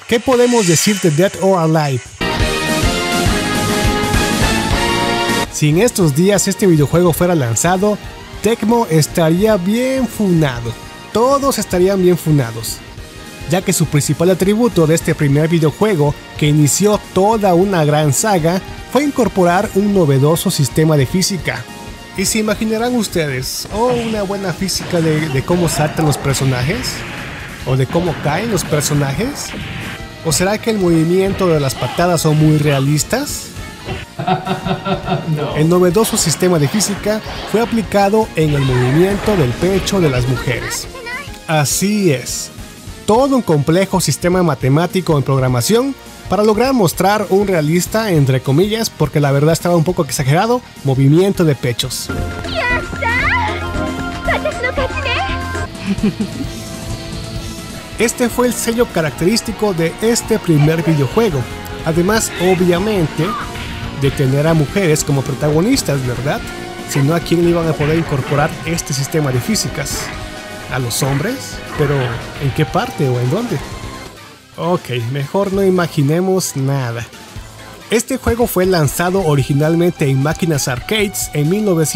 ¿Qué podemos decir de Dead or Alive? Si en estos días este videojuego fuera lanzado, Tecmo estaría bien funado. Todos estarían bien funados, ya que su principal atributo de este primer videojuego, que inició toda una gran saga, fue incorporar un novedoso sistema de física. Y se imaginarán ustedes, una buena física de cómo saltan los personajes, o de cómo caen los personajes, o será que el movimiento de las patadas son muy realistas. No. El novedoso sistema de física fue aplicado en el movimiento del pecho de las mujeres. Así es, todo un complejo sistema matemático en programación para lograr mostrar un realista, entre comillas, porque la verdad estaba un poco exagerado, movimiento de pechos. Este fue el sello característico de este primer videojuego, además obviamente de tener a mujeres como protagonistas, ¿verdad? Si no, ¿a quién le iban a poder incorporar este sistema de físicas? ¿A los hombres? ¿Pero en qué parte o en dónde? Ok, mejor no imaginemos nada. Este juego fue lanzado originalmente en máquinas arcades en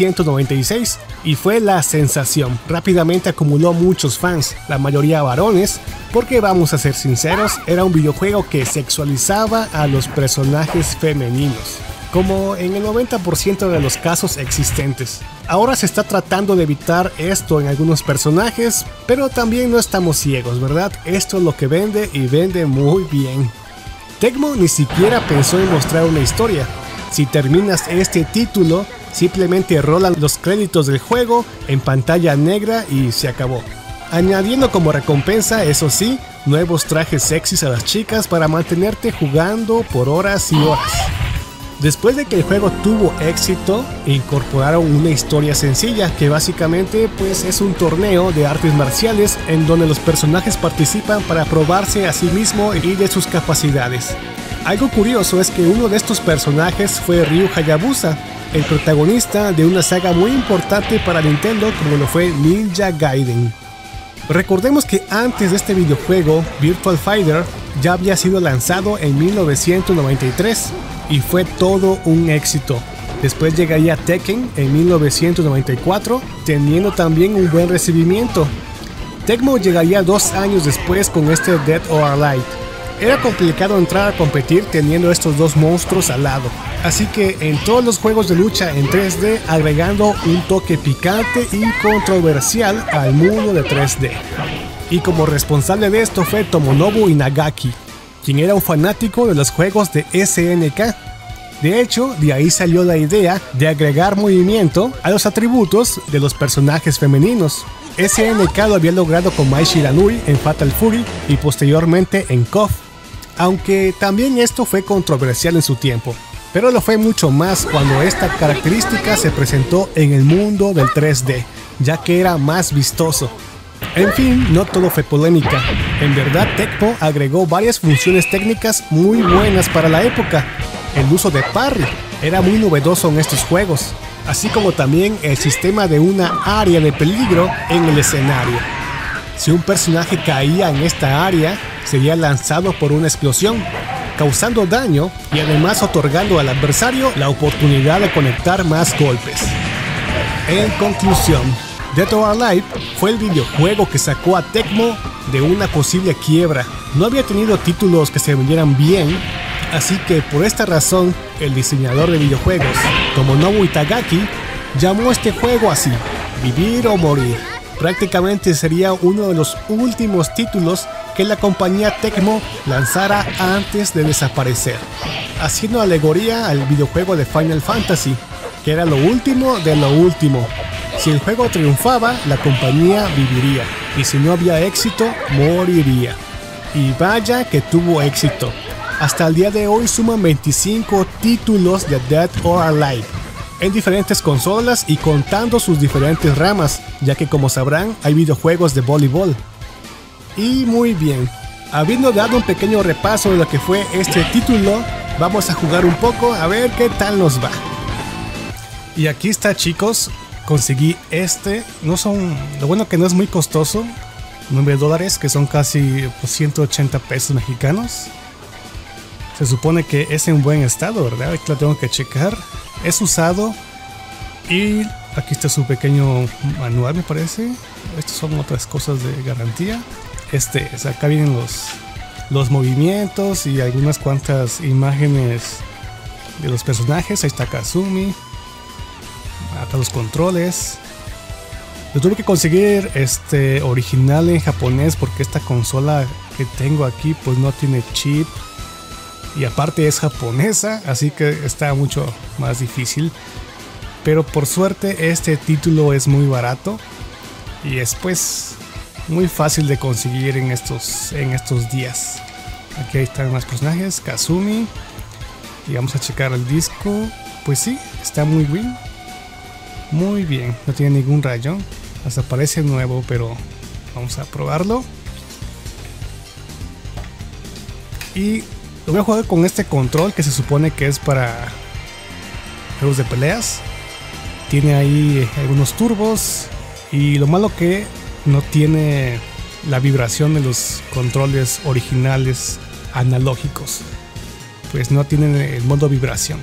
1996 y fue la sensación. Rápidamente acumuló muchos fans, la mayoría varones, porque vamos a ser sinceros, era un videojuego que sexualizaba a los personajes femeninos, como en el 90% de los casos existentes. Ahora se está tratando de evitar esto en algunos personajes, pero también no estamos ciegos, ¿verdad? Esto es lo que vende y vende muy bien. Tecmo ni siquiera pensó en mostrar una historia. Si terminas este título, simplemente rolan los créditos del juego en pantalla negra y se acabó. Añadiendo como recompensa, eso sí, nuevos trajes sexys a las chicas para mantenerte jugando por horas y horas. Después de que el juego tuvo éxito, incorporaron una historia sencilla que básicamente pues es un torneo de artes marciales en donde los personajes participan para probarse a sí mismo y de sus capacidades. Algo curioso es que uno de estos personajes fue Ryu Hayabusa, el protagonista de una saga muy importante para Nintendo como lo fue Ninja Gaiden. Recordemos que antes de este videojuego, Virtua Fighter ya había sido lanzado en 1993 y fue todo un éxito. Después llegaría Tekken en 1994, teniendo también un buen recibimiento. Tecmo llegaría 2 años después con este Dead or Alive. Era complicado entrar a competir teniendo estos dos monstruos al lado, así que en todos los juegos de lucha en 3D agregando un toque picante y controversial al mundo de 3D. Y como responsable de esto fue Tomonobu Inagaki, quien era un fanático de los juegos de SNK. De hecho, de ahí salió la idea de agregar movimiento a los atributos de los personajes femeninos. SNK lo había logrado con Mai Shiranui en Fatal Fury y posteriormente en KOF, aunque también esto fue controversial en su tiempo, pero lo fue mucho más cuando esta característica se presentó en el mundo del 3D, ya que era más vistoso. En fin, no todo fue polémica. En verdad, Tecmo agregó varias funciones técnicas muy buenas para la época. El uso de parry era muy novedoso en estos juegos, así como también el sistema de una área de peligro en el escenario. Si un personaje caía en esta área, sería lanzado por una explosión, causando daño y además otorgando al adversario la oportunidad de conectar más golpes. En conclusión, Dead or Alive fue el videojuego que sacó a Tecmo de una posible quiebra. No había tenido títulos que se vendieran bien, así que por esta razón el diseñador de videojuegos, Tomonobu Itagaki, llamó a este juego así, Vivir o Morir. Prácticamente sería uno de los últimos títulos que la compañía Tecmo lanzara antes de desaparecer, haciendo alegoría al videojuego de Final Fantasy, que era lo último de lo último. Si el juego triunfaba, la compañía viviría, y si no había éxito, moriría. Y vaya que tuvo éxito. Hasta el día de hoy suman 25 títulos de Dead or Alive, en diferentes consolas y contando sus diferentes ramas, ya que como sabrán hay videojuegos de voleibol. Y muy bien, habiendo dado un pequeño repaso de lo que fue este título, vamos a jugar un poco a ver qué tal nos va. Y aquí está, chicos, conseguí este, lo bueno que no es muy costoso, $9, que son casi pues, 180 pesos mexicanos. Se supone que es en buen estado, ¿verdad? Aquí lo tengo que checar. Es usado. Y aquí está su pequeño manual, me parece. Estas son otras cosas de garantía. Acá vienen los movimientos y algunas cuantas imágenes de los personajes. Ahí está Kazumi. Acá los controles. Yo tuve que conseguir original en japonés porque esta consola que tengo aquí pues no tiene chip. Y aparte es japonesa, así que está mucho más difícil. Pero por suerte este título es muy barato. Y es pues muy fácil de conseguir en estos días. Aquí están más personajes, Kazumi. Y vamos a checar el disco. Pues sí, está muy bien. Muy bien, no tiene ningún rayón. Hasta parece nuevo, pero vamos a probarlo. Y lo voy a jugar con este control que se supone que es para juegos de peleas. Tiene ahí algunos turbos. Y lo malo que no tiene la vibración de los controles originales analógicos. Pues no tienen el modo vibración.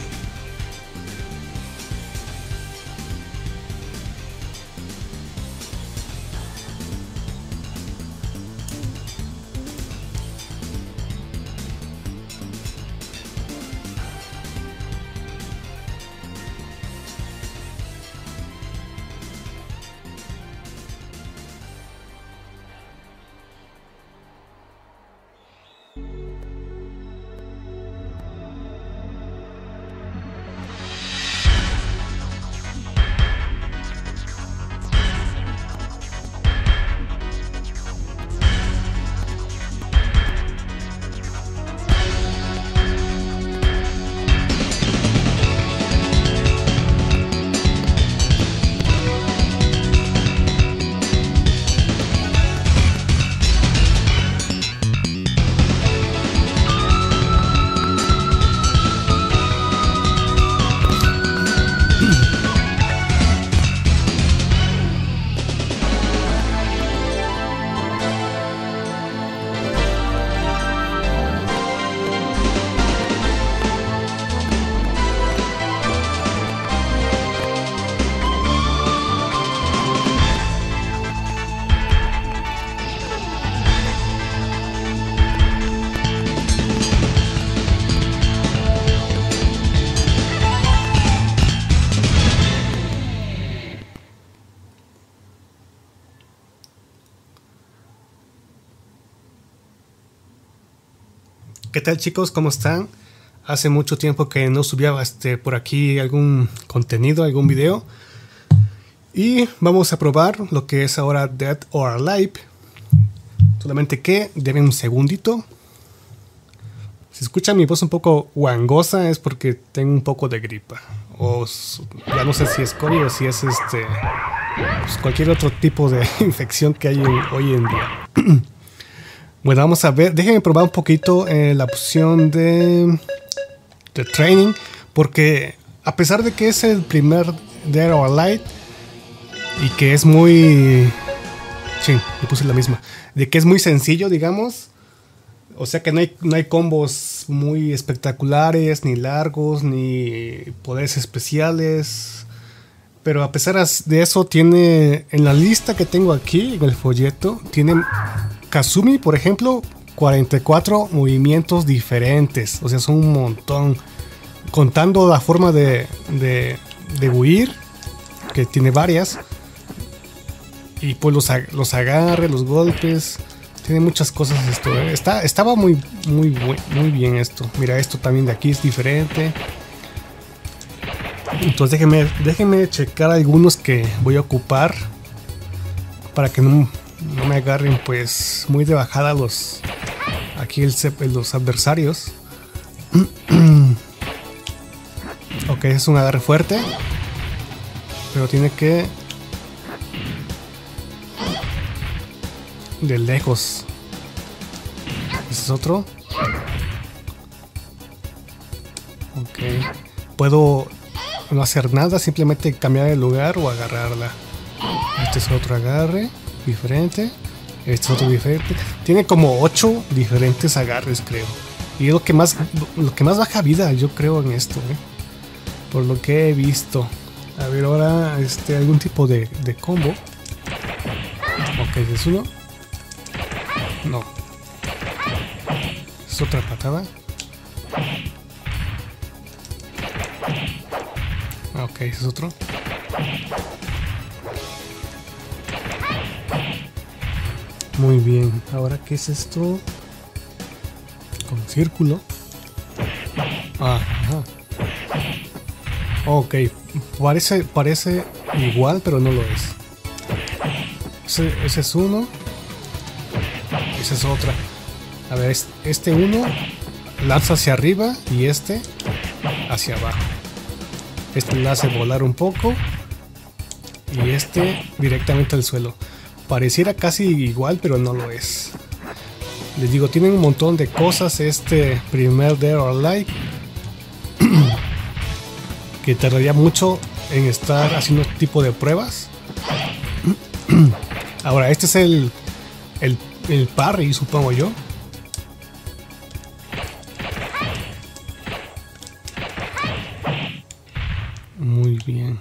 ¿Qué tal, chicos? ¿Cómo están? Hace mucho tiempo que no subía por aquí algún contenido, algún video. Y vamos a probar lo que es ahora Dead or Alive. Solamente que denme un segundito. Si escuchan mi voz un poco guangosa es porque tengo un poco de gripa. O ya no sé si es COVID o si es pues cualquier otro tipo de infección que hay hoy en día. Bueno, vamos a ver. Déjenme probar un poquito la opción de training. Porque a pesar de que es el primer Dead or Alive y que es muy... Sí, le puse la misma. De que es muy sencillo, digamos. O sea que no hay combos muy espectaculares, ni largos, ni poderes especiales. Pero a pesar de eso, tiene en la lista que tengo aquí, en el folleto, tiene Kazumi, por ejemplo, 44 movimientos diferentes. O sea, son un montón. Contando la forma de huir, que tiene varias. Y pues los agarres, los golpes. Tiene muchas cosas esto. Estaba muy bien esto. Mira, esto también de aquí es diferente. Entonces déjenme checar algunos que voy a ocupar. Para que no me agarren pues muy de bajada los adversarios. Ok, es un agarre fuerte. Pero tiene que... de lejos. Este es otro. Ok. Puedo no hacer nada, simplemente cambiar de lugar o agarrarla. Este es otro agarre diferente. Este es otro diferente. Tiene como 8 diferentes agarres, creo. Y es lo que más baja vida, yo creo, en esto, por lo que he visto. A ver, ahora algún tipo de combo. Ok, ¿es uno? No. Es otra patada. Ok, ese es otro. Muy bien. Ahora, ¿qué es esto? Con círculo. Ah, ajá. Ok, parece igual, pero no lo es. Ese es uno. Esa es otra. A ver, este uno lanza hacia arriba y este hacia abajo. Este le hace volar un poco y este directamente al suelo. Pareciera casi igual, pero no lo es. Les digo, tienen un montón de cosas este primer Dead or Alive que tardaría mucho en estar haciendo tipo de pruebas. Ahora, este es el parry, supongo yo. Muy bien.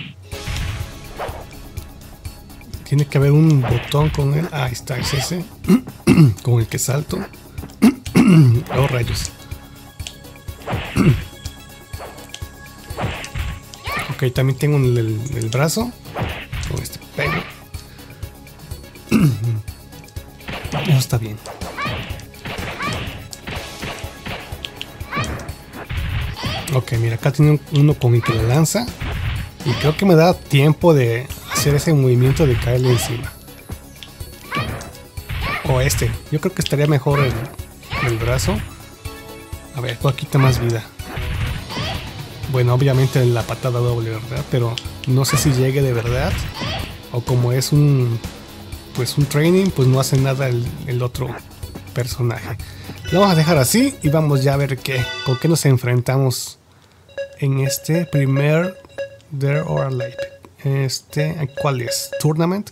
Tiene que haber un botón con él. Ahí está, es ese. Con el que salto. Oh, rayos. Ok, también tengo el brazo. Con este pelo. Eso está bien. Ok, mira, acá tiene uno con el que le lanza. Y creo que me da tiempo de hacer ese movimiento de caerle encima. O yo creo que estaría mejor el brazo. A ver, esto quita más vida. Bueno, obviamente la patada doble, ¿verdad? Pero no sé si llegue de verdad. O como es un training, pues no hace nada el otro personaje. Lo vamos a dejar así y vamos ya a ver con qué nos enfrentamos en este primer Dead or Alive. ¿Cuál es? Tournament.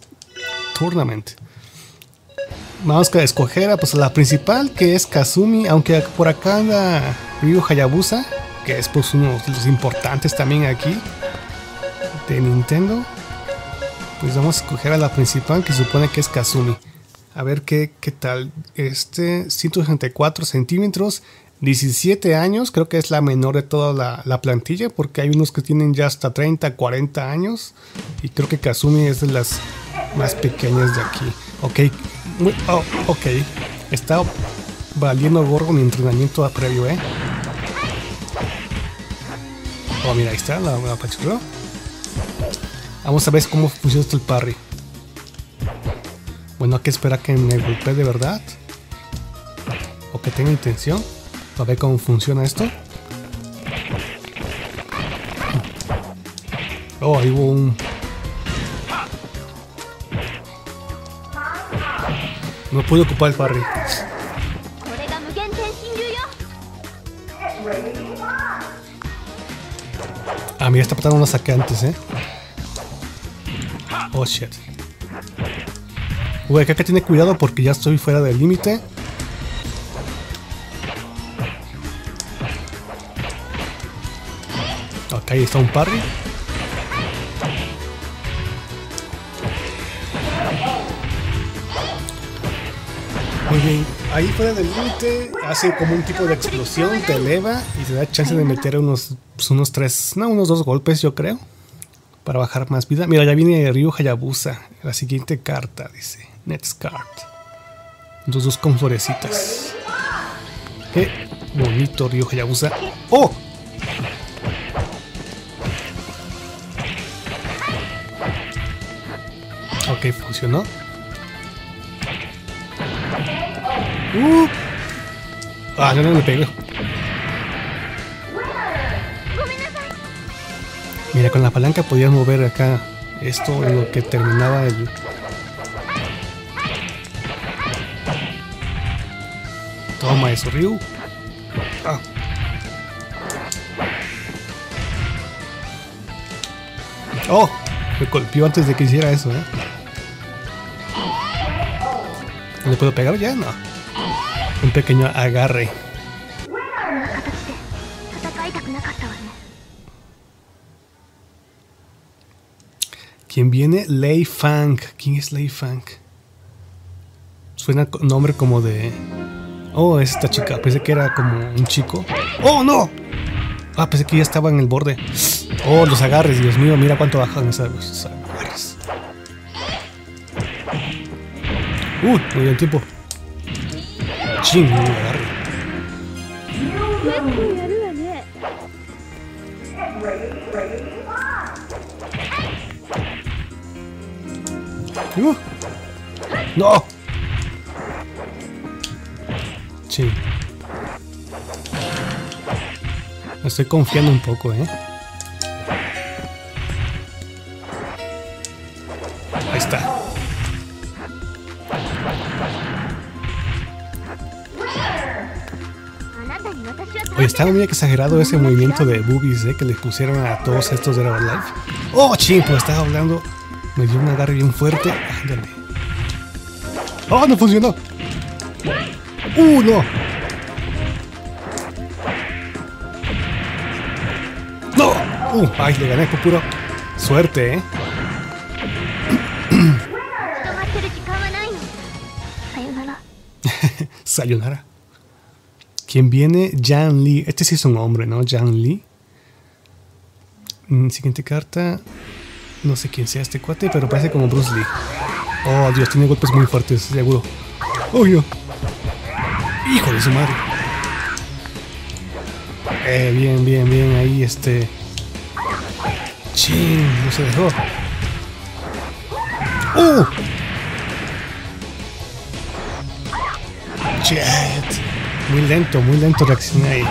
Vamos a escoger pues la principal, que es Kazumi, aunque por acá anda Ryu Hayabusa, que es pues uno de los importantes también aquí de Nintendo. Pues vamos a escoger a la principal, que supone que es Kazumi. A ver qué tal. 164 centímetros, 17 años, creo que es la menor de toda la plantilla, porque hay unos que tienen ya hasta 30, 40 años. Y creo que Kazumi es de las más pequeñas de aquí. Ok, ok. Está valiendo gorro mi entrenamiento previo, Oh, mira, ahí está, la apachurró. Vamos a ver cómo funciona esto el parry. Bueno, hay que esperar que me golpee de verdad. O que tenga intención. A ver cómo funciona esto. Oh, ahí hubo un... No pude ocupar el parry. Ah, mira, esta patada no la saqué antes, Oh, shit. Uy, acá que tiene cuidado porque ya estoy fuera del límite. Acá ahí está un parry. Muy bien, ahí fuera del límite hace como un tipo de explosión, te eleva y te da chance de meter unos 2 golpes, yo creo, para bajar más vida. Mira, ya viene Ryu Hayabusa, la siguiente carta, dice Next Card. Los dos con florecitas. Qué bonito Ryu Hayabusa. ¡Oh! Ok, funcionó. Ah, no me pegué. Mira, con la palanca podías mover acá esto en lo que terminaba el... Toma eso, Ryu. Ah. Oh, me golpeó antes de que hiciera eso, ¿No le puedo pegar ya? No. Un pequeño agarre. ¿Quién viene? Lei Fang. ¿Quién es Lei Fang? Suena nombre como de... Oh, es esta chica. Pensé que era como un chico. ¡Oh, no! Ah, pensé que ya estaba en el borde. Oh, los agarres, Dios mío. Mira cuánto bajan esos agarres. Muy bien tiempo. Ching, un agarre. No. Sí. Me estoy confiando un poco, ¿eh? Ahí está. Oye, estaba muy exagerado ese movimiento de boobies, que le pusieron a todos estos de Herbalife. Oh, ching, pues estaba hablando. Me dio un agarre bien fuerte. Ándale. Oh, no funcionó. No. No. Ay, le gané por puro suerte, ¿eh? Sayonara. ¿Quién viene? Jan Lee. Este sí es un hombre, ¿no? Jan Lee. Siguiente carta. No sé quién sea este cuate, pero parece como Bruce Lee. Oh, Dios, tiene golpes muy fuertes, seguro. Oh, no. Hijo de su madre. Bien, bien, bien. Ahí, Chin, no se dejó. Shit. Muy lento reaccioné ahí.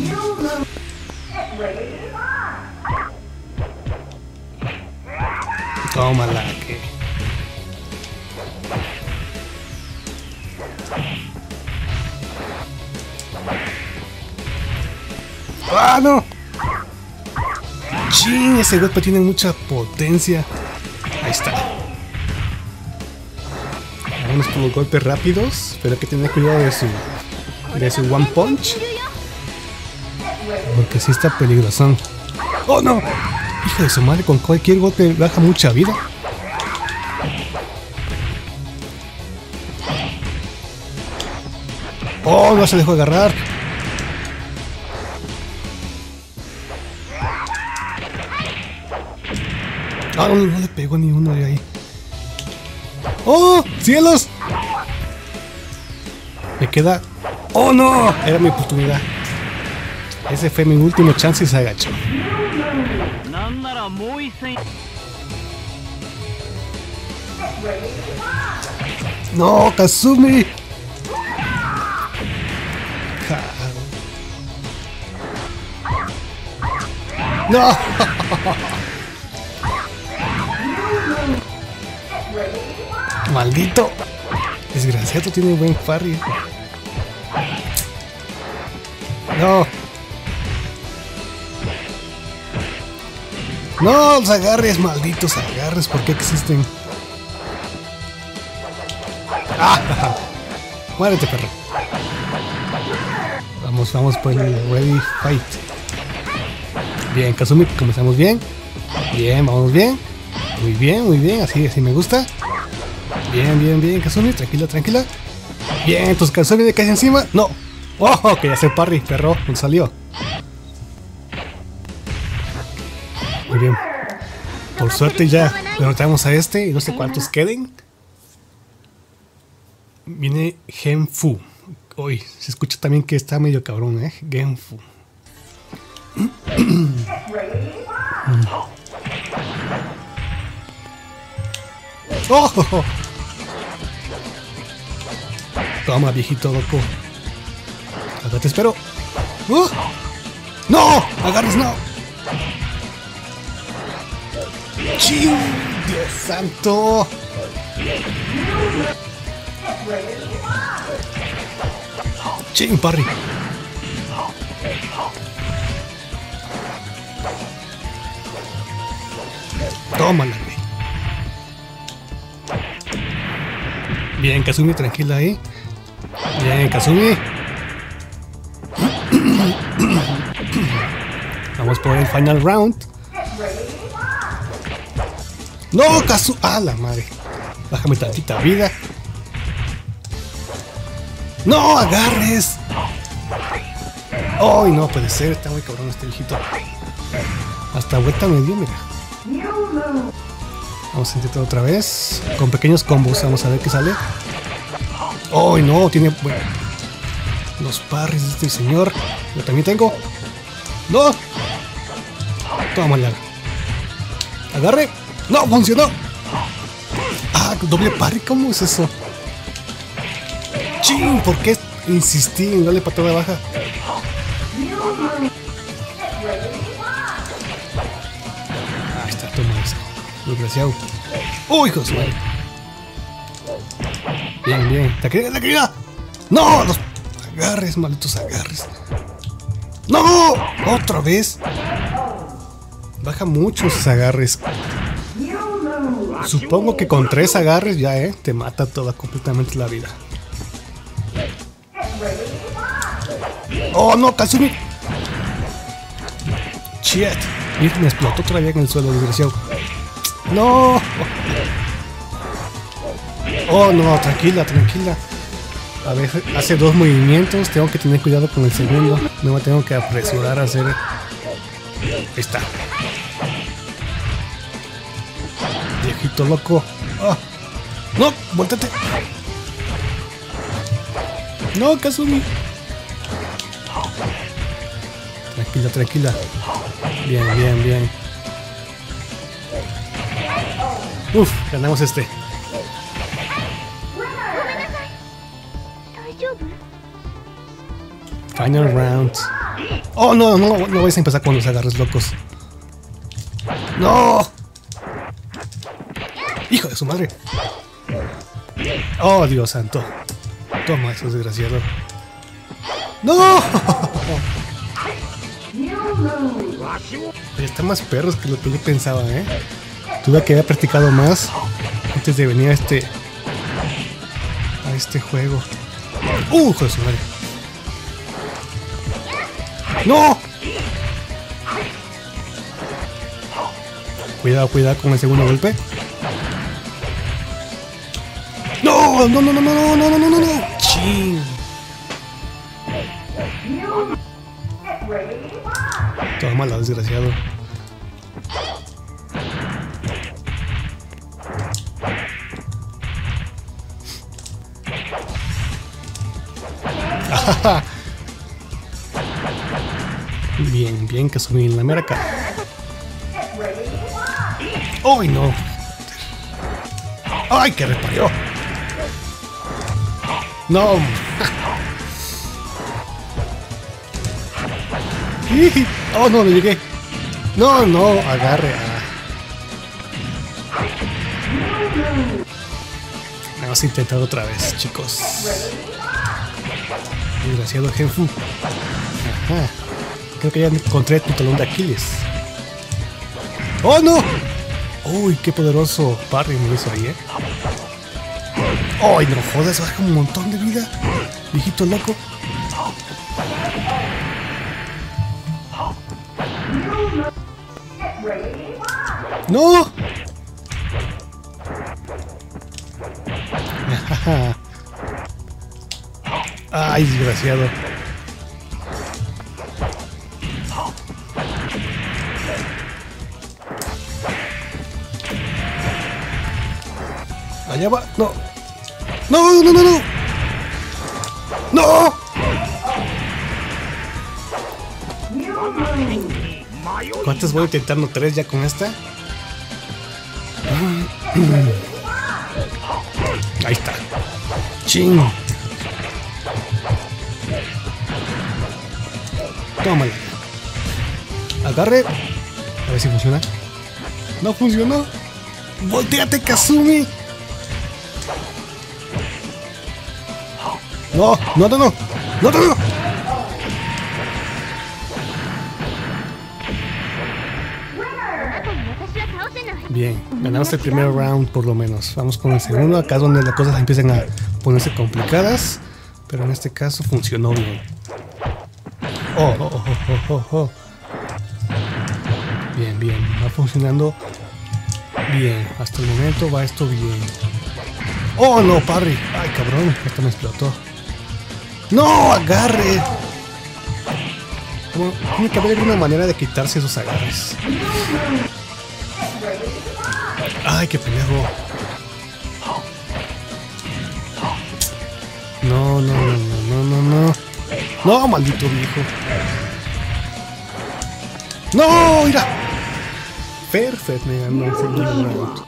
Tómala, que... ¡Ah, no! ¡Chin! Ese golpe tiene mucha potencia. Ahí está. Vamos por los golpes rápidos, pero hay que tener cuidado de su One Punch. Porque sí está peligrosón. ¡Oh, no! Hijo de su madre, con cualquier golpe baja mucha vida. ¡Oh, no se dejó agarrar! ¡Ah, no le pegó ni uno de ahí! ¡Oh, cielos! Me queda... ¡Oh, no! Era mi oportunidad. Ese fue mi último chance y se agachó. ¡No, Kazumi! ¡No! ¡Maldito! Desgraciado, tiene buen parry. ¡No! ¡No! Los agarres, malditos agarres, ¿por qué existen? ¡Ah! ¡Muérete, perro! Vamos por el Ready Fight. Bien, Kazumi, comenzamos bien. Bien, vamos bien. Muy bien, así me gusta. Bien, Kazumi, tranquila. Bien, entonces Kazumi le cae encima. ¡No! ¡Oh! Que ya se parry, perro, no salió. Muy bien. Por suerte ya derrotamos a este y no sé cuántos queden. Viene Genfu. Uy, se escucha también que está medio cabrón, Genfu. ¡Oh! Toma, viejito loco. Acá te espero. ¡No! ¡Agarres, no! ¡Chiu! ¡Dios santo! ¡Ching, parry! tómala, güey. Bien, Kazumi, tranquila ahí. Bien, Kazumi. Vamos por el final round. No, Kazumi. ¡Ah, la madre! Bájame tantita vida. ¡No, agarres! ¡Ay, no puede ser! Está muy cabrón este viejito. Hasta vuelta me dio, mira. Vamos a intentar otra vez. Con pequeños combos, vamos a ver qué sale. ¡Ay, no! Tiene... Bueno, los parries de este señor. Yo también tengo. ¡No! Tómala. Agarre. ¡No! ¡Funcionó! ¡Ah! Doble parry. ¿Cómo es eso? ¡Chin! ¿Por qué insistí en darle patada baja? Ahí está, toma eso. Desgraciado. ¡Uy, hijo de su madre! Bien, bien. ¡La querida, la querida! ¡No! Los agarres, malditos agarres. ¡No! ¡Otra vez! Baja mucho esos agarres. Supongo que con 3 agarres ya, te mata toda completamente la vida. ¡Oh, no, Kazumi! ¡Shit! Mira, me explotó todavía en el suelo, desgraciado. ¡No! ¡Oh, no! Tranquila, tranquila. A ver, hace 2 movimientos. Tengo que tener cuidado con el segundo. No me tengo que apresurar a hacer... Ahí está. Viejito loco. ¡Oh! ¡No! ¡Vuéltate! ¡No, Kazumi! Tranquila, tranquila. Bien, bien, bien. Uf, ganamos este. Final round. Oh, no, no, no vais a empezar con los agarres locos. ¡No! ¡Hijo de su madre! ¡Oh, Dios santo! Toma eso, desgraciado. ¡No! Está más perros que lo que yo pensaba, Tuve que haber practicado más antes de venir a este juego. ¡Hijo de su madre! ¡No! Cuidado, cuidado con el segundo golpe. ¡No! ¡No, no, no, no, no, no, no, no, no, no! ¡Chin! Tómala, desgraciado. Bien, bien, Kazumi en la mera cara. ¡Ay, no! ¡Ay, que reparió! ¡No! ¡Oh, no, no llegué! ¡No, no! Agarre. Vamos a intentar otra vez, chicos. Desgraciado Genfu. Ajá. Creo que ya encontré tu talón de Aquiles. ¡Oh, no! ¡Uy, qué poderoso parry me hizo ahí, ¡ay, no jodas! Baja un montón de vida. Viejito loco. ¡No! ¡Ay, desgraciado! Allá va. No. No, no, no, no. No. ¿Cuántas voy intentando? 3 ya con esta. Ahí está. Ching. Tómala. Agarre. A ver si funciona. No funcionó. Volteate, Kazumi. No, no, no, no. No, no, no. Bien, ganamos el primer round por lo menos. Vamos con el segundo, acá es donde las cosas empiezan a ponerse complicadas. Pero en este caso funcionó bien. Oh, oh, oh, oh, oh, oh. Bien, bien, va funcionando bien. Hasta el momento va esto bien. Oh, no, parry. Ay, cabrón, esto me explotó. No, agarre. Tiene que haber alguna manera de quitarse esos agarres. Ay, qué pendejo. No, no, no, no, no, no. No, maldito viejo. No, mira. Perfecto, me ganó el segundo round.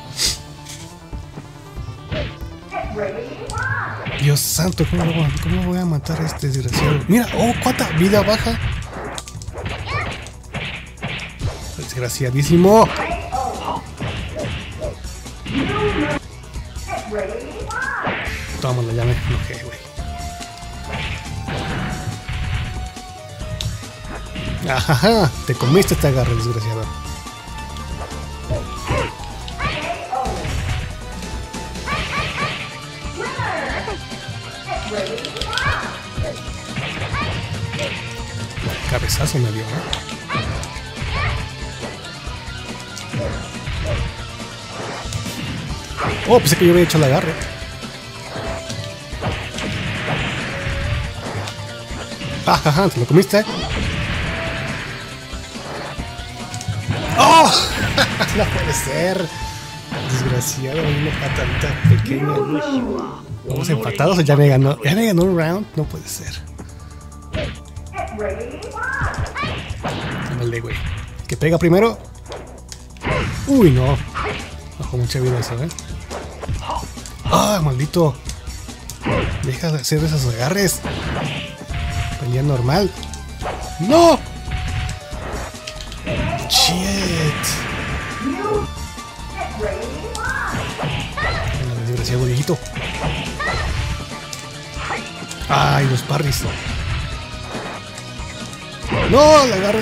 Dios santo, ¿cómo voy a matar a este desgraciado? Mira, oh, cuánta vida baja. Desgraciadísimo. Tómala, ya me enojé, güey. Ajaja, te comiste este agarre, desgraciado. Cabezazo me dio, ¿no? Oh, pensé que yo había hecho el agarre. Ajaja, ¿te lo comiste? ¡Oh! No puede ser. Desgraciado, una patadita pequeña. Vamos empatados o ya me ganó. ¿Ya me ganó un round? No puede ser. Dale, güey. Que pega primero. Uy, no. Bajó mucha vida eso, ¿eh? ¡Ah, maldito! Deja de hacer esos agarres. Pelea normal. ¡No! ¡Shit! Desgraciado viejito. ¡Ay, los parries! ¡No! ¡La agarre!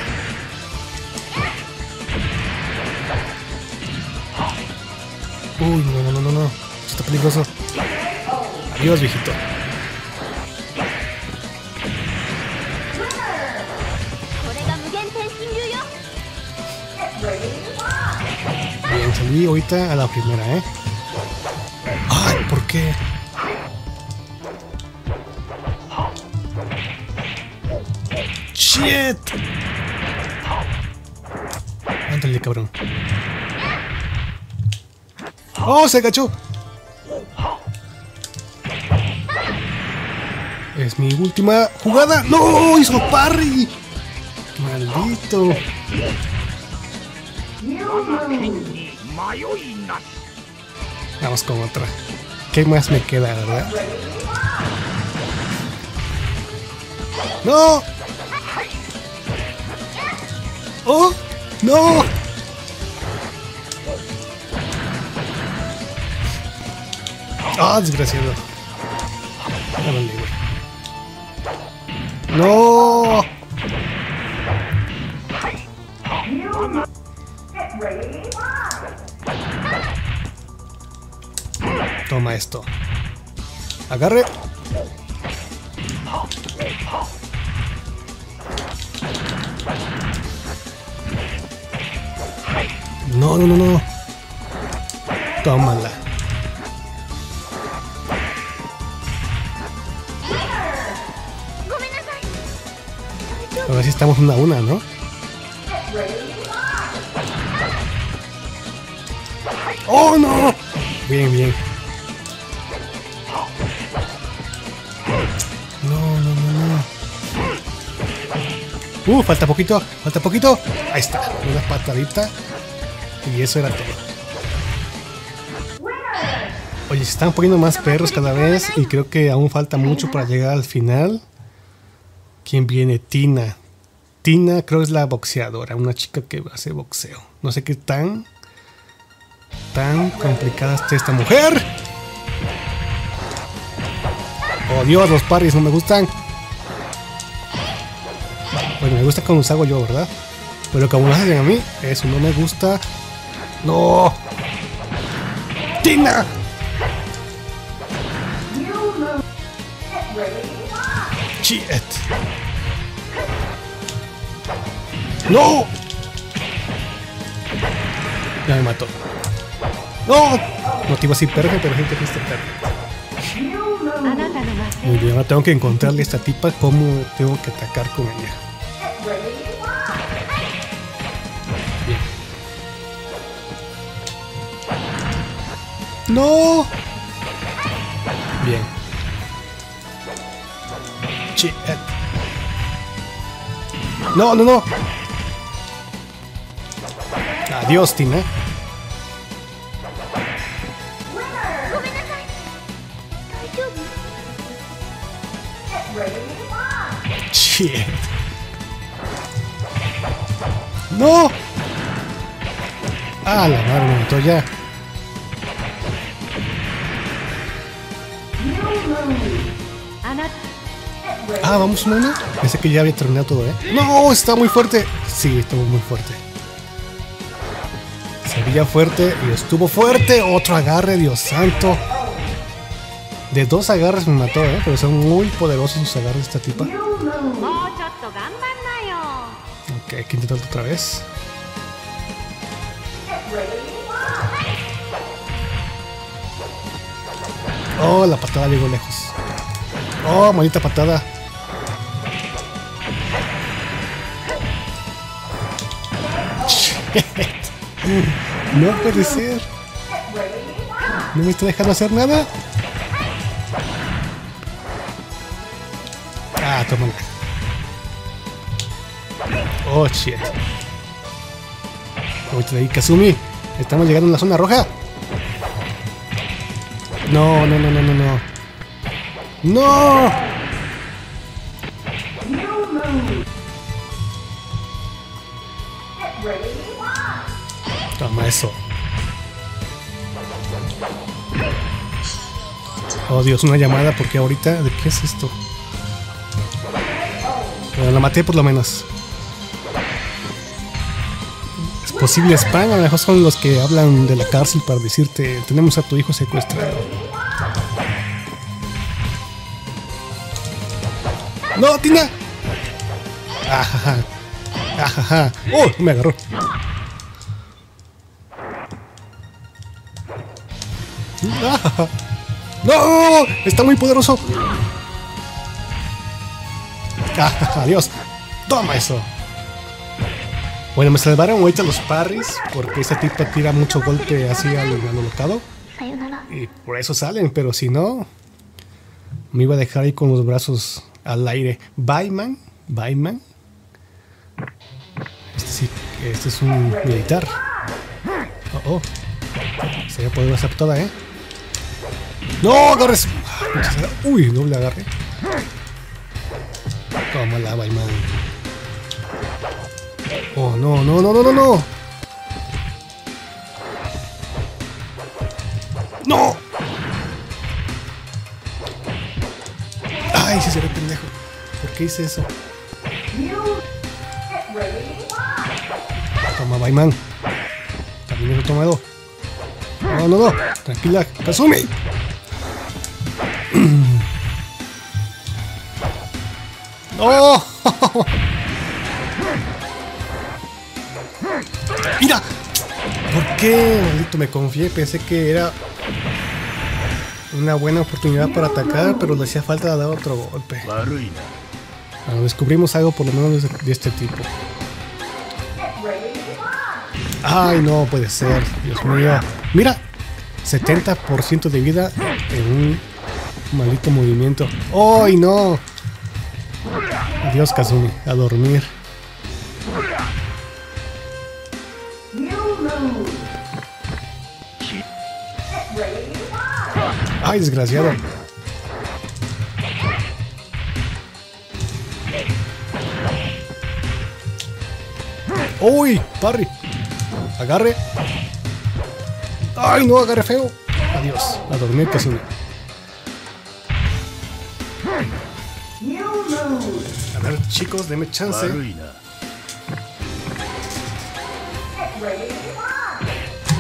¡Uy, no, no, no, no, no! Esto está peligroso. Adiós, viejito. Bien, salí ahorita a la primera, ¿eh? ¡Ay! ¿Por qué? ¡Shit! Ándale, cabrón. ¡Oh! ¡Se agachó! Es mi última jugada. ¡No! ¡Hizo parry! ¡Maldito! Vamos con otra. ¿Qué más me queda, verdad? ¡No! ¡Oh! ¡No! ¡Ah, desgraciado! Dale, güey. ¡No! Toma esto. Agarre. No, no, no, no. Tómala. A ver si estamos 1 a 1, ¿no? ¡Oh, no! Bien, bien. No, no, no, no. Falta poquito, falta poquito. Ahí está, una patadita. Y eso era todo. Oye, se están poniendo más perros cada vez. Y creo que aún falta mucho para llegar al final. ¿Quién viene? Tina. Tina creo es la boxeadora. Una chica que hace boxeo. No sé qué tan complicada está esta mujer. Oh Dios, los parries no me gustan. Bueno, me gusta como los hago yo, ¿verdad? Pero como lo hacen a mí, eso no me gusta No. Tina. Shit. No. Ya me mató. No. No te iba a decir perfecto, pero gente fuiste perfecto. Muy bien, ahora tengo que encontrarle a esta tipa cómo tengo que atacar con ella. Bien. No. Bien. Shit. No, no, no. Adiós, Tina. Shit. No. Ah, la madre me mató ya. Ah, vamos una. Pensé que ya había terminado todo, ¿eh? No, está muy fuerte. Sí, estuvo muy fuerte. Se veía fuerte y estuvo fuerte. Otro agarre, Dios santo. De 2 agarres me mató, ¿eh? Pero son muy poderosos sus agarres de esta tipa. Ok, hay que intentarlo otra vez. Oh, la patada llegó lejos. Oh, maldita patada. No puede ser. No me está dejando hacer nada. Ah, toma. Oh, shit. Ahorita de ahí, Kazumi. Estamos llegando a la zona roja. No, no, no, no, no, no. ¡No! Toma eso. Oh, Dios, una llamada porque ahorita... ¿De qué es esto? Bueno, la maté por lo menos. Es posible spam, a lo mejor son los que hablan de la cárcel para decirte tenemos a tu hijo secuestrado. ¡No, Tina! ¡Ajaja! ¡Ajaja! ¡Oh! Me agarró. ¡Ajaja! ¡No! ¡Está muy poderoso! ¡Ajaja! ¡Adiós! ¡Toma eso! Bueno, me salvaron ahorita los parries porque esa tipa tira mucho golpe así al alocado. Y por eso salen, pero si no, me iba a dejar ahí con los brazos al aire. Baiman. Baiman. Sí, este es un militar. Oh, oh. Se va a poder hacer toda, ¿eh? ¡No! ¡Agarres! ¡Uy! Doble agarre. Toma la Baiman. Oh, no, no, no, no, no, no. ¡No! ¡Ay, sí se ve pendejo! ¿Por qué hice eso? Toma, Baiman. También lo he tomado. No, no, no. Tranquila, Kazumi. ¡No! ¡Mira! ¿Por qué? Maldito, me confié. Pensé que era una buena oportunidad para atacar, pero le hacía falta dar otro golpe. Bueno, descubrimos algo por lo menos de este tipo. ¡Ay, no puede ser! Dios mío. ¡Mira! 70% de vida en un maldito movimiento. ¡Ay, no! Adiós, Kazumi. A dormir. ¡Ay, desgraciado! ¡Uy! ¡Parry! ¡Agarre! ¡Ay, no! ¡Agarre feo! Adiós. A dormir, Kazumi. A ver, chicos, denme chance.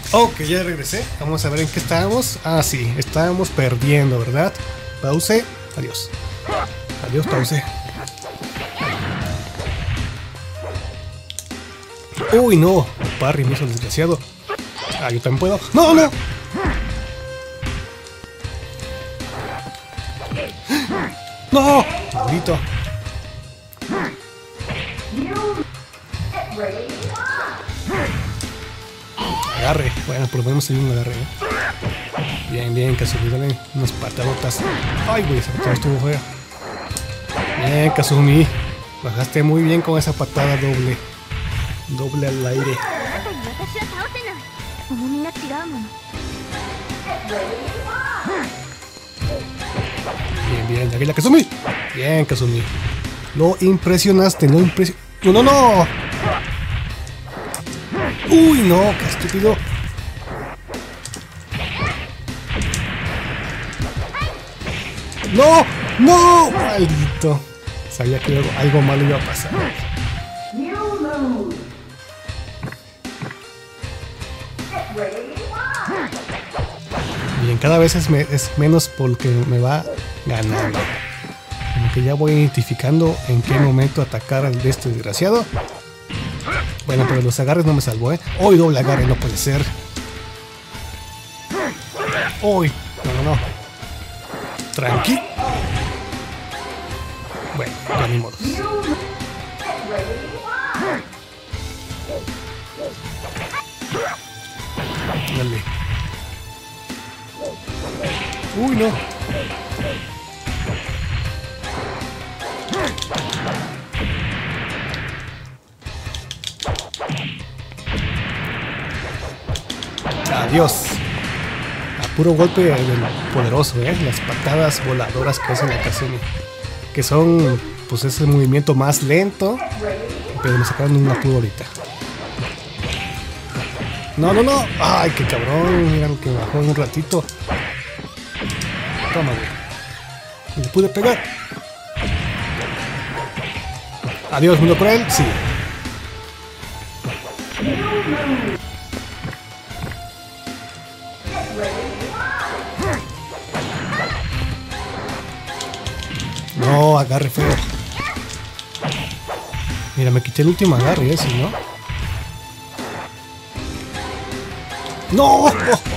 Ok, ya regresé. Vamos a ver en qué estábamos. Ah, sí, estábamos perdiendo, ¿verdad? Pause. Adiós. Adiós, pause. Uy, no. Parry me hizo el desgraciado. Ah, yo también puedo. ¡No, no! ¡No! Maldito. Agarre. Bueno, por lo menos hay un agarre, ¿eh? Bien, bien, Kazumi, dale unas patadotas. Ay, güey, esa patada estuvo fea. Bien, Kazumi. Bajaste muy bien con esa patada doble. Doble al aire. Bien, bien, aquí la Kazumi. Bien, Kazumi. Lo impresionaste, no impresionaste. ¡No, no, no! ¡Uy, no! ¡Qué estúpido! ¡No! ¡No! ¡Maldito! Sabía que algo malo iba a pasar. Bien, cada vez es menos porque me va ganando. Como que ya voy identificando en qué momento atacar al de este desgraciado. Bueno, pero los agarres no me salvó, ¿eh? ¡Uy, doble agarre! No puede ser. ¡Uy! No, no, no. Tranqui. Bueno, ya ni modo. Dale. ¡Uy, no! Adiós. A puro golpe del poderoso, las patadas voladoras que hace la Kazumi. Que son, pues, ese movimiento más lento. Pero me sacaron un apuro ahorita. No, no, no. Ay, qué cabrón. Mira lo que bajó en un ratito. Toma, güey. ¿Le pude pegar? Adiós, mundo cruel. Sí. No, agarre feo. Mira, me quité el último agarre ese, ¿no? ¡No!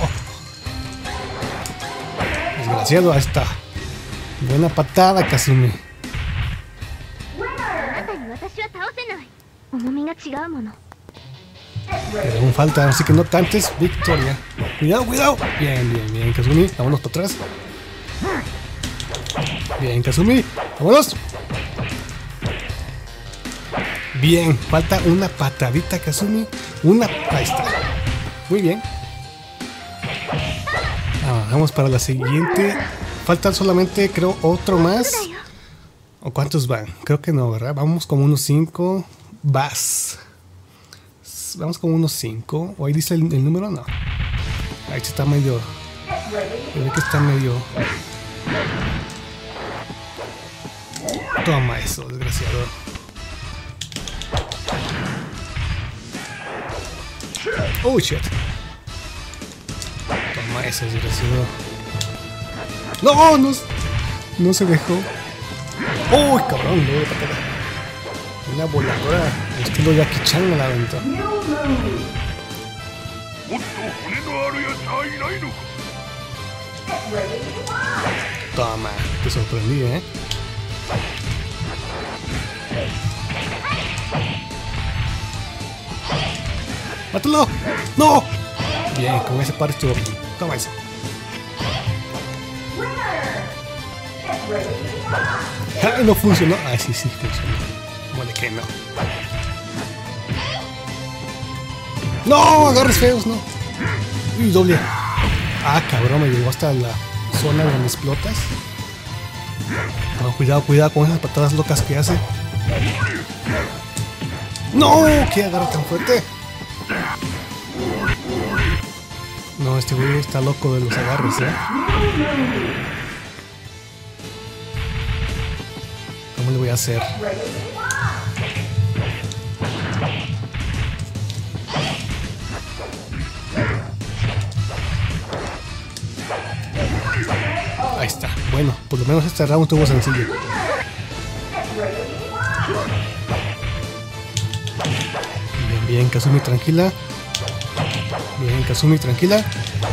Desgraciado, ahí está. Buena patada, Kazumi. Pero aún falta, así que no tantes. Victoria. Cuidado, cuidado. Bien, bien, bien, Kazumi. Vámonos para atrás. Bien, Kazumi. Vámonos. Bien, falta una patadita, Kazumi. Ahí está. Muy bien. Vamos para la siguiente. Faltan solamente, creo, otro más. ¿O cuántos van? Creo que no, ¿verdad? Vamos como unos 5. Vamos como unos 5. ¿O ahí dice el número? No. Ahí está medio. Creo que está medio. Toma eso, desgraciado. Oh, shit. Toma eso, desgraciado. No, no se dejó. Uy, cabrón, doble patada. Una voladora estilo Jackie Chan me la aventó. Toma, te sorprendí, ¿eh? ¡Mátalo! ¡No! Bien, con ese par estuvo bien. Toma eso. ¡Ah, no funcionó! Ah, sí, sí funcionó. Bueno, que no. ¡No! Agarres feos, no. Uy, doble. Ah, cabrón, me llegó hasta la zona donde explotas. No, cuidado, cuidado con esas patadas locas que hace. ¡No! ¡Qué agarra tan fuerte! No, este güey está loco de los agarres, ¿eh? ¿Cómo le voy a hacer? lo menos este round estuvo sencillo. Bien, bien, Kazumi, tranquila. Bien, Kazumi, tranquila.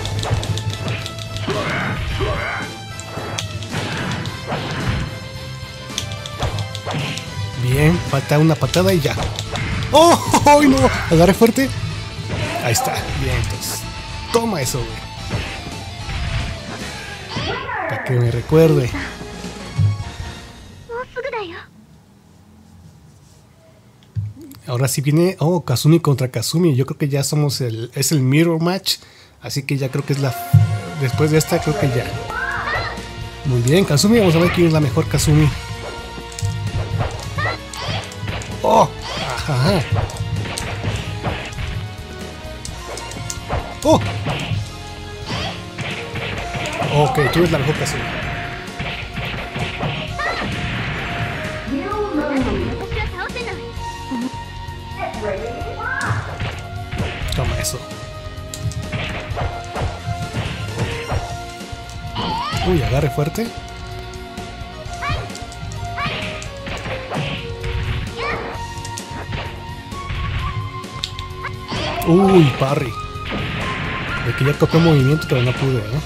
Bien, falta una patada y ya. ¡Oh! ¡Oh, no! Agarre fuerte. Ahí está. Bien, entonces. Toma eso, güey. Para que me recuerde. Ahora sí viene. Oh, Kazumi contra Kazumi. Yo creo que ya somos es el mirror match. Así que ya creo que es la. Después de esta, creo que ya. Muy bien, Kazumi. Vamos a ver quién es la mejor Kazumi. ¡Oh! ¡Ajá! ¡Oh! Ok, tú eres la mejor Kazumi. Toma eso. Uy, agarre fuerte. Uy, parry. De que ya copió movimiento, pero no pude, ¿eh?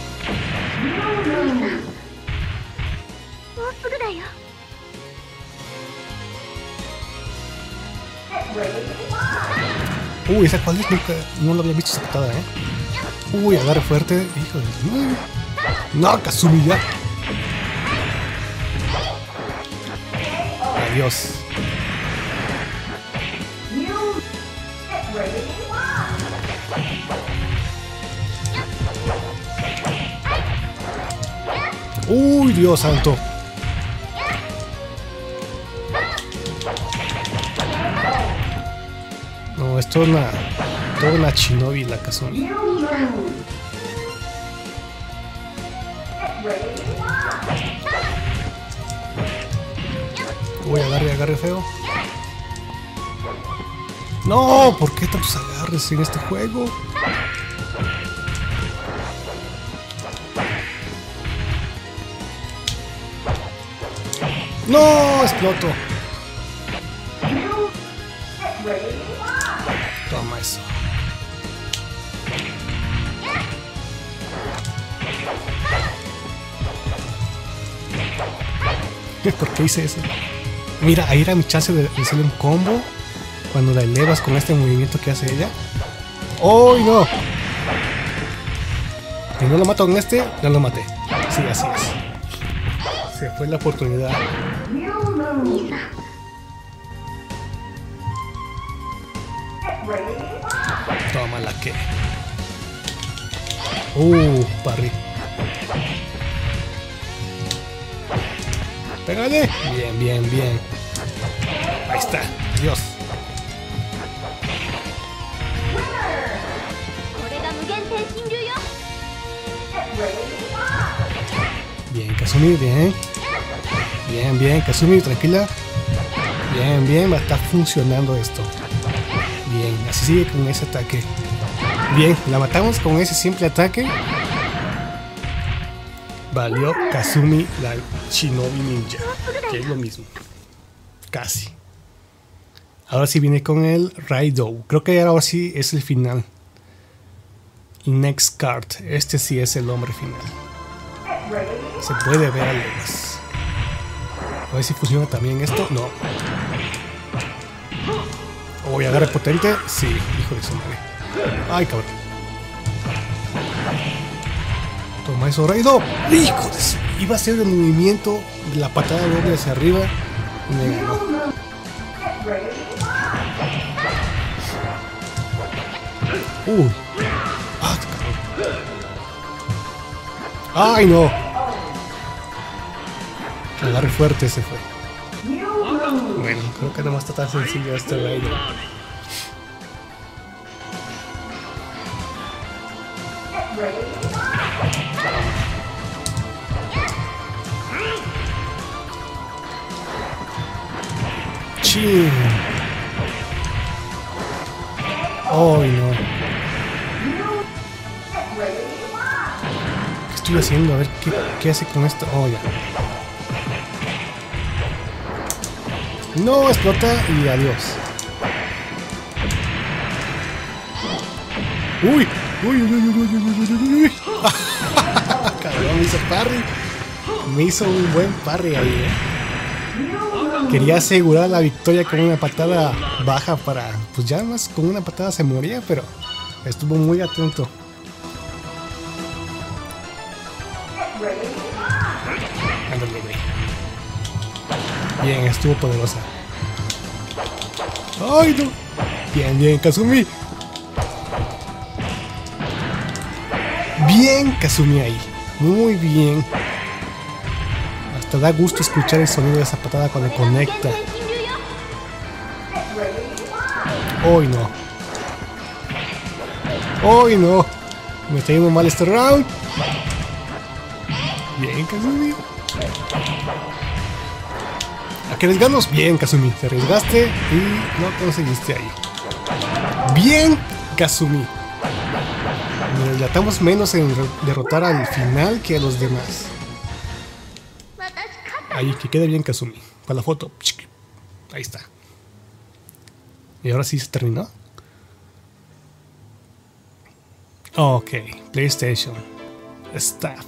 Uy, esa cual nunca no lo había visto esa patada, ¿eh? Uy, agarre fuerte. Hijo de... No, Kazumi ya. Adiós. Uy, Dios santo. No, es toda una shinobi la Kazumi. Uy, agarre feo. No, ¿por qué tantos agarres en este juego? No, exploto. Toma eso. ¿Por qué hice eso? Mira, ahí era mi chance de hacerle un combo cuando la elevas con este movimiento que hace ella. ¡Oh, no! Si no lo mato con este, no lo maté. Sí, así es. Se fue la oportunidad. Toma la que. Parry. Pégale. Bien, bien, bien. Ahí está. Dios. Bien, Kazumi, bien. Bien, bien, Kazumi, tranquila. Bien, bien, va a estar funcionando esto. Bien, así sigue con ese ataque. Bien, la matamos con ese simple ataque. Valió Kazumi la Shinobi Ninja, que es lo mismo. Casi. Ahora sí viene con el Raidou. Creo que ahora sí es el final. Next card. Este sí es el hombre final. Se puede ver a leguas. A ver si funciona también esto. No. Voy a agarrar potente. Sí, hijo de su madre. Ay, cabrón. Toma eso, Raidou. Hijo de su... Iba a hacer el movimiento de la patada doble hacia arriba. Y me ganó. Ah, cabrón. Ay, no. Agarre fuerte, se fue. Bueno, creo que no está tan sencillo este Raidou. Chin. Ay, no. ¿Qué estoy haciendo? A ver qué hace con esto. Oh, ya. No, explota y adiós. Uy, uy, uy, uy, uy, uy, uy, uy, uy. Cabrón, me hizo parry. Me hizo un buen parry ahí, Quería asegurar la victoria con una patada baja para... Pues ya más con una patada se moría, pero estuvo muy atento. Ándale, güey. Bien, estuvo poderosa. ¡Ay, no! Bien, bien, Kazumi. Bien, Kazumi ahí. Muy bien. Hasta da gusto escuchar el sonido de esa patada cuando conecta. ¡Ay, no! ¡Ay, no! Me está yendo mal este round. Bien, Kazumi. ¿A qué arriesgarnos? Bien, Kazumi. Te arriesgaste y no conseguiste ahí. Bien, Kazumi. Nos dilatamos menos en derrotar al final que a los demás. Ahí, que quede bien, Kazumi. Para la foto. Ahí está. Y ahora sí se terminó. Ok, PlayStation. Staff.